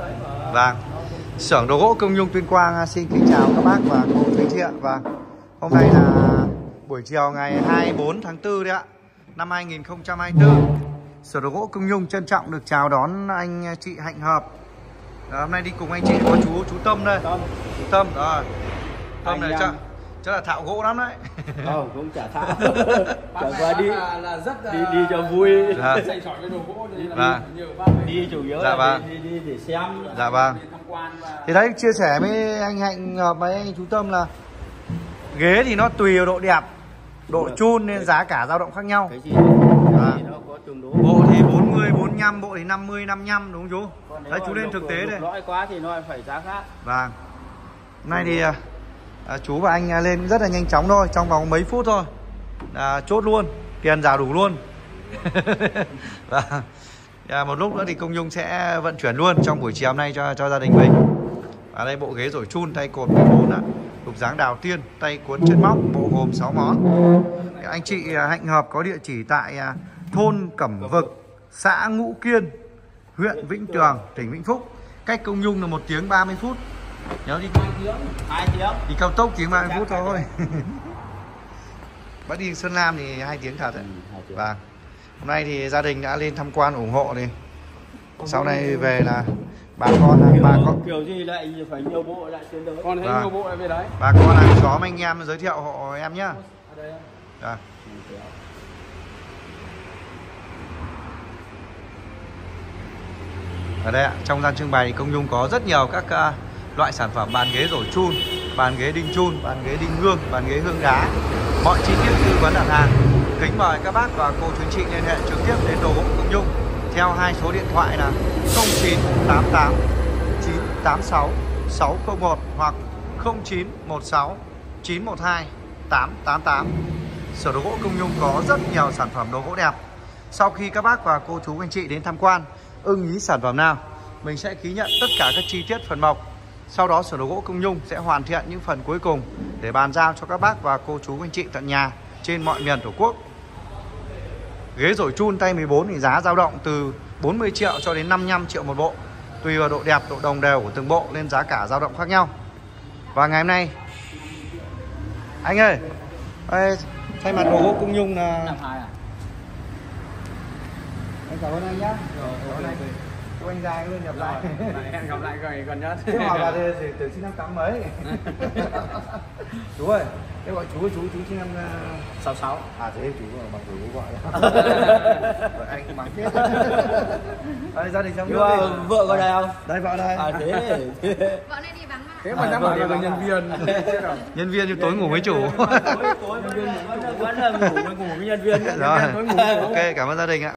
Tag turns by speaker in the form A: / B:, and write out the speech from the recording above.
A: Vâng. Xưởng đồ gỗ Công Nhung Tuyên Quang xin kính chào các bác và cô chú anh chị ạ. Vâng. Hôm nay là buổi chiều ngày 24 tháng 4 đấy ạ, năm 2024. Xưởng đồ gỗ Công Nhung trân trọng được chào đón anh chị Hạnh Hợp. Hôm nay đi cùng anh chị có chú Tâm đây. Chú Tâm rồi. Tâm này chắc là thạo gỗ lắm đấy.
B: Cũng chả thạo. Chẳng qua đi là rất đi cho vui.
C: Dạy giỏi cái đồ gỗ
B: đi chủ yếu
A: dạ
B: là đi để xem.
A: Dạ vâng. Thì đấy, chia sẻ với anh Hạnh Hợp với anh chú Tâm là ghế thì nó tùy vào độ đẹp, độ chun nên giá cả dao động khác nhau.
B: Cái gì thì nó có tương đối.
A: Bộ thì 40, 45, bộ thì 50, 55 đúng không chú? Đấy chú lên thực tế đây.
B: Lõi quá thì nó phải giá khác.
A: Vâng. Hôm nay thì chú và anh lên rất là nhanh chóng thôi, trong vòng mấy phút thôi chốt luôn, tiền rào đủ luôn. Một lúc nữa thì Công Nhung sẽ vận chuyển luôn trong buổi chiều hôm nay cho gia đình mình. Ở đây bộ ghế rổi chun tay cột 14 ạ, đục dáng đào tiên, tay cuốn chân móc, bộ gồm 6 món. Anh chị Hạnh Hợp có địa chỉ tại thôn Cẩm Vực, xã Ngũ Kiên, huyện Vĩnh Tường, tỉnh Vĩnh Phúc. Cách Công Nhung là 1 tiếng 30 phút. Nhớ đi
B: 2 tiếng.
A: Đi cao tốc tiếng 30 phút thôi. Bác đi Sơn Lam thì 2 tiếng thật đấy. Và hôm nay thì gia đình đã lên tham quan ủng hộ đi. Sau này về là bà con
B: kiểu gì lại phải nhiều bộ lại trên đó.
C: Còn thấy nhiều bộ lại về đấy.
A: Bà con hàng xóm anh em giới thiệu hộ em nhá. Dạ. Ở đây ạ, trong gian trưng bày thì Công Nhung có rất nhiều các loại sản phẩm bàn ghế rổ chun, bàn ghế đinh chun, bàn ghế đinh hương, bàn ghế hương đá. Mọi chi tiết tư vấn đặt hàng. Kính mời các bác và cô chú anh chị liên hệ trực tiếp đến đồ gỗ Công Nhung theo 2 số điện thoại là 0988 986 601 hoặc 0916 912 888. Sở đồ gỗ Công Nhung có rất nhiều sản phẩm đồ gỗ đẹp. Sau khi các bác và cô chú anh chị đến tham quan, ưng ý sản phẩm nào, mình sẽ ký nhận tất cả các chi tiết phần mộc. Sau đó Sở đồ gỗ Công Nhung sẽ hoàn thiện những phần cuối cùng để bàn giao cho các bác và cô chú anh chị tận nhà trên mọi miền Tổ quốc. Ghế rổi chun tay 14 thì giá dao động từ 40 triệu cho đến 55 triệu một bộ, tùy vào độ đẹp, độ đồng đều của từng bộ nên giá cả dao động khác nhau. Và ngày hôm nay anh ơi, thay mặt đồ gỗ Công Nhung là anh cảm ơn anh nhé. Chúc anh dài luôn, gặp lại.
C: Hẹn gặp lại gần nhất.
A: Thế hỏi là từ sinh năm 8 mấy? Chú ơi, thế gọi chú sinh năm
B: 66.
A: À thế chú bằng tuổi bố gọi. Rồi anh cũng bằng thế. Đây, gia đình trong nước.
B: Vợ có đây không?
A: Đây vợ đây.
B: À thế.
D: Vợ này đi vắng mà.
C: Thế mà dám bảo là nhân viên.
A: Nhân viên thì tối ngủ với chủ.
B: Tối nhân viên vẫn ngủ với nhân viên.
A: Rồi. Ok, cảm ơn gia đình ạ.